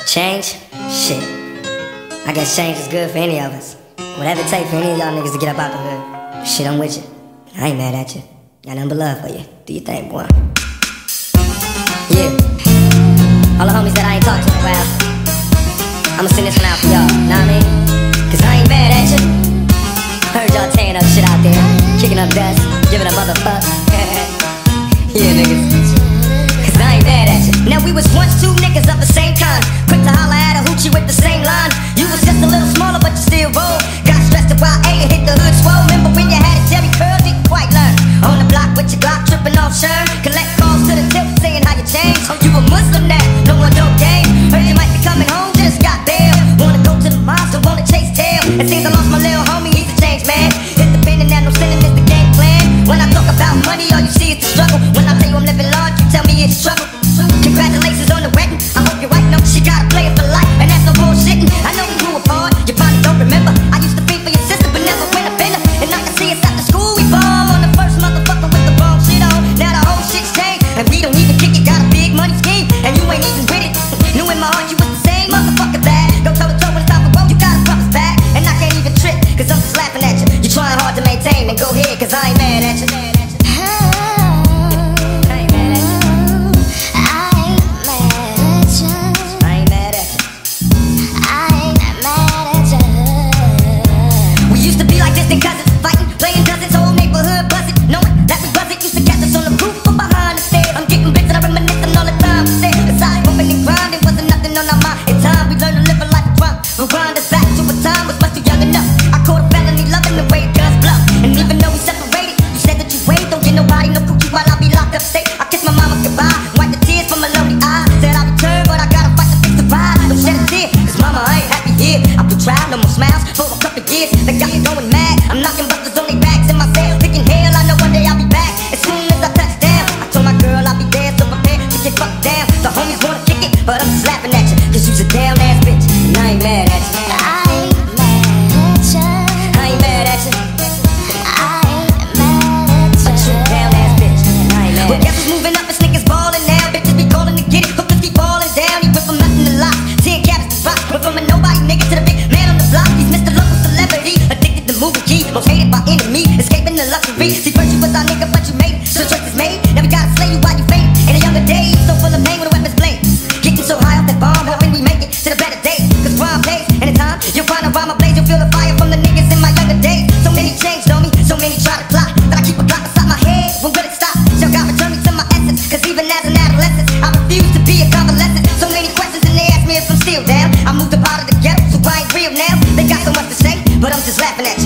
Change? Shit. I guess change is good for any of us. Whatever it takes for any of y'all niggas to get up out the hood. Shit, I'm with you. I ain't mad at you. Got nothing but love for you. Do your thing, boy. Yeah. All the homies that I ain't talked to in a while, I'ma send this one out for y'all, know what I mean? Cause I ain't mad at you. Heard y'all tearing up shit out there, kicking up dust, giving a motherfuck. Yeah, niggas. Cause I ain't mad at you. Now we was once two niggas of the same kind, quick to holler at a hoochie with the same line. You was just a little smaller but you still roll. Got stressed at YA and hit the hood swole. Remember when you had a Jerry curl, didn't quite learn. On the block with your Glock, tripping off Sherm. Collect calls to the tip, saying how you changed. You a Muslim now, no one dope game. Heard you might be coming home, just got bail. Wanna go to the mosque, or wanna chase tail. It seems I lost my little homie, he's a changed man. Hit the pen and now no sinning is the game plan. When I talk about money, all you see is the struggle. When I tell you I'm living large, you tell me it's struggle. Congratulations on the wedding, I hope your wife knows she gotta play it for life. And that's no bullshitting, I know we grew apart. You probably don't remember, I used to be for your sister but never went up in her. And I can see us after school, we bomb on the first motherfucker with the wrong shit on. Now the whole shit's changed, and we don't even kick it. Got a big money scheme, and you ain't even with it. Knew in my heart you was the same motherfucker bad. Go toe to toe when it's time to roll, you gotta drop us back. And I can't even trip, cause I'm just laughing at you. You trying hard to maintain, and go ahead, cause I ain't mad at you. No more smiles for a couple years. They got me going mad. I'm knocking busters on their backs in my cell, thinking hell, I know one day I'll be back. As soon as I touch down, I told my girl I'll be there, so prepared to get fucked down. The homies wanna kick it, but I'm just laughing at you, cause you's a down ass bitch, and I ain't mad at you. I ain't mad at you. I ain't mad at you. I ain't mad at you. A true down ass bitch, and I ain't mad. Well, guess who's moving up? It's niggas ballin' now. Bitches be calling to get it, hookers keep falling down. He went from nothing to lot, 10 caps to rock. Went from a nobody nigga to the big man on the block. He's Mr. Local Celebrity, addicted to movie key, most hated by enemy, escaping the luxury. See, first you was our nigga, but you made it, so the choice is made. Now we gotta slay you while you fade. In the younger days, so full of pain with a weapon's blade. Getting so high off that bomb, hoping we make it to the better days. Cause crime pays, and in time, you'll find a rhyme ablaze. You'll feel the fire from the niggas in my younger days. So many changed on me, so many try to plot, that I keep a clock beside my head. When will it stop? Shall God return me to my essence? Cause even as an adolescent, I refuse to be a convalescent. So many questions, and they ask me if I'm still down. I moved up out of the ghetto, so I ain't real now. They got so much to say, but I'm just laughing at